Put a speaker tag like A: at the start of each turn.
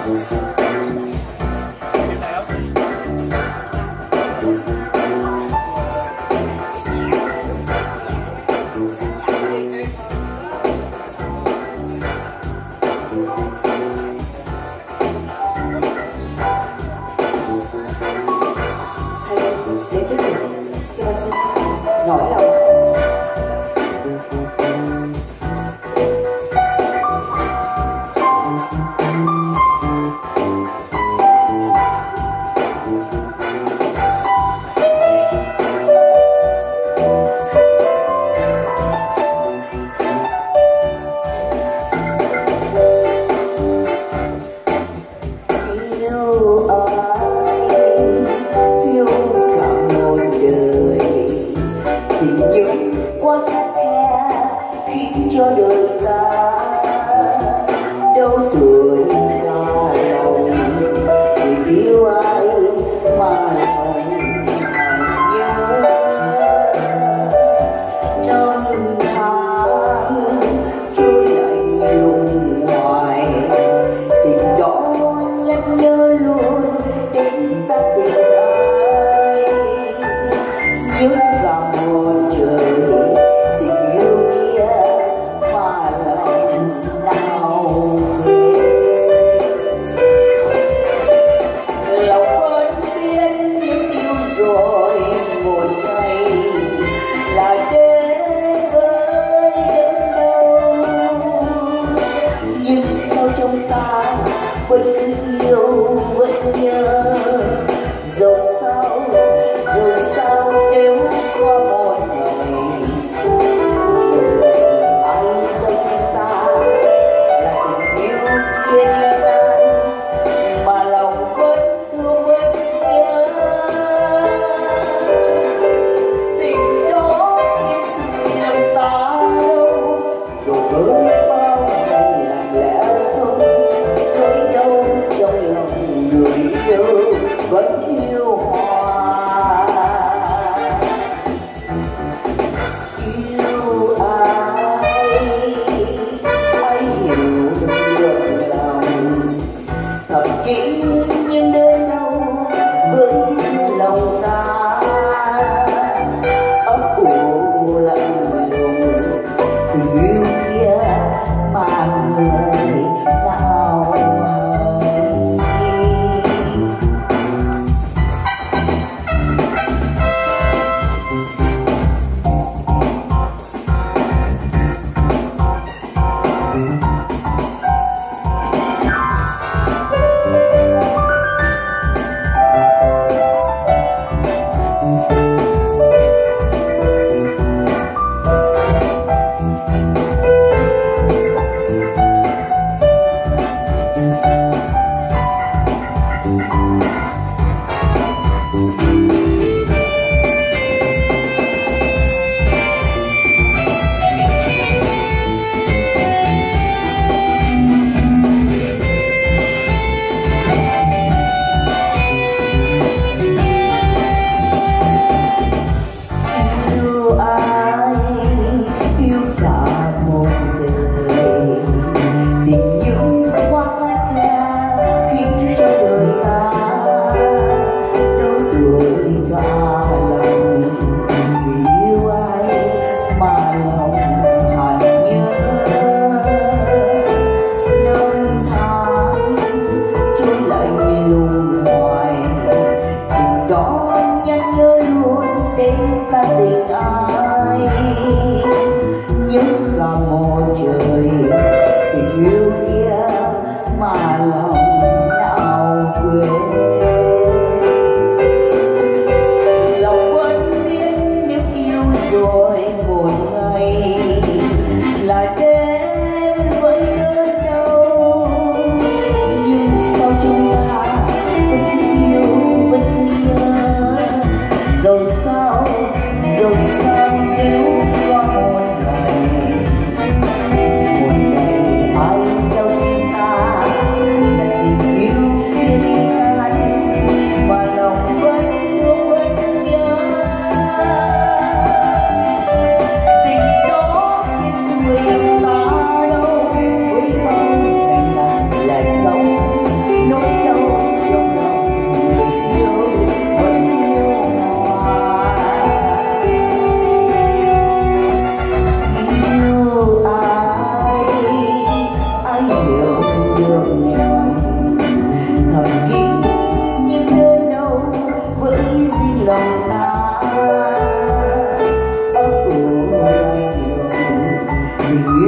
A: nỗi lòng. Quá khắt khe khiến cho đời ta đâu tuổi ta lòng thì yêu ai mà lòng nhớ năm tháng trôi lạnh lùng hoài tình đó nhắc nhớ luôn đến ta tình ai nhớ cả một trời trong ta vẫn yêu vẫn nhớ dẫu sao nếu qua một ngày ai sống ta là tình yêu kiên gian mà lòng vẫn thương vẫn nhớ tình đó khi sự niềm ta đâu rồi với bao ngày lặng lẽ sống nỗi đau trong lòng người yêu vẫn yêu. tình